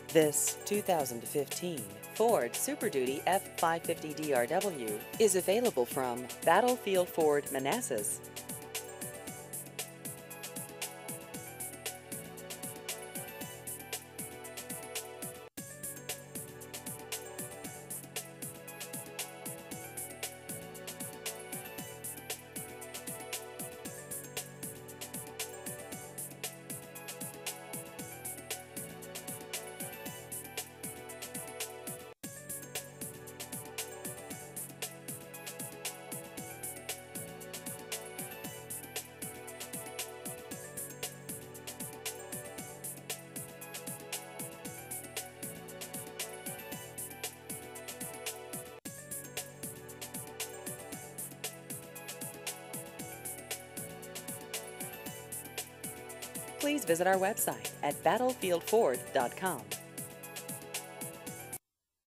This 2015 Ford Super Duty F550 DRW is available from Battlefield Ford Manassas. Please visit our website at battlefieldford.com.